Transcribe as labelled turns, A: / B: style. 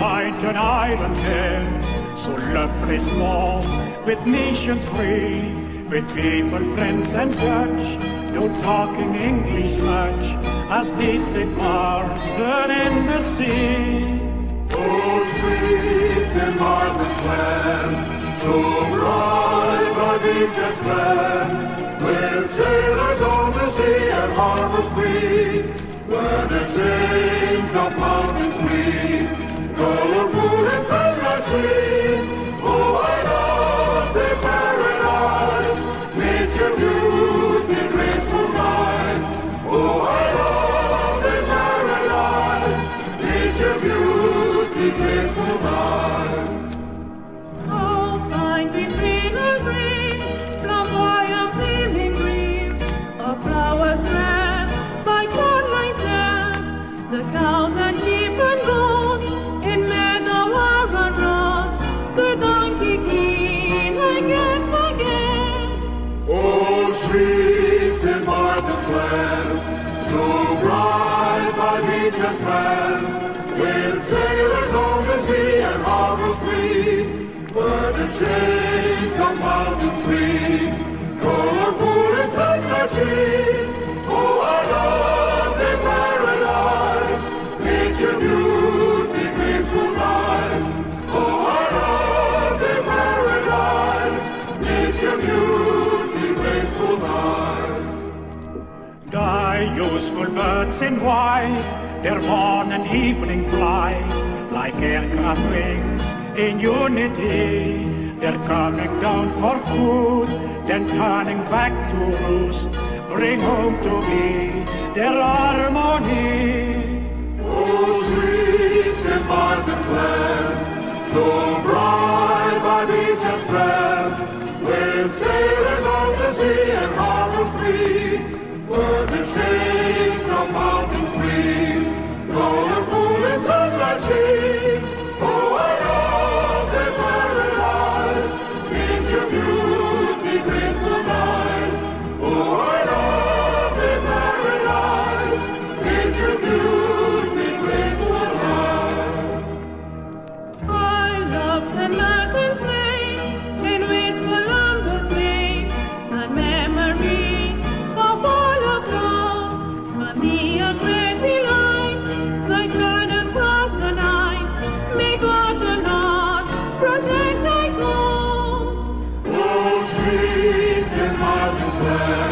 A: find an island there, so lovely small, with nations free, with people, friends and Dutch, no talking English much, as they sit pardon in the sea.
B: Oh, sweet St. Margaret's land, so bright by beaches land, with sailors on the sea and harbors free, where the chains of mountains gleam, colorful and sunlight sweet. Oh, I love the paradise, nature beauty, graceful eyes. Oh, I love the paradise, nature beauty, graceful eyes.
C: Oh, find between the green, flamboyant gleaming green, of flowers red by sunlight set, the cows and sheep and goats in meadow are and roads, the donkey king I can't forget.
B: Oh, sweet St. Margaret's land, so bright by beaches land, with sailors on the sea and harbors free, where the chains of mountains gleam, colorful and sunlight sweet. Oh, I love the paradise, nature beauty, graceful eyes. Oh, I love the paradise, nature beauty, graceful eyes.
A: Die, useful birds in white, their morn and evening flight, like aircraft wings in unity. They're coming down for food, then turning back to roost, bring home to me their harmony.
B: Oh, sweet St. Margaret's land, so bright by beaches strand, with sailors on the sea and harbors free, where the chains of mountains gleam, colorful and sunlight sheen. Oh, I love the paradise, nature beauty, graceful eyes. Oh, I love the paradise, nature beauty, graceful eyes.
C: I love St. Martin's Lane, in which Columbus made a memory of all across. For me a great delight, thy sword across the night, may God the Lord protect thy coast.
B: Oh, sweet St. Margaret's land,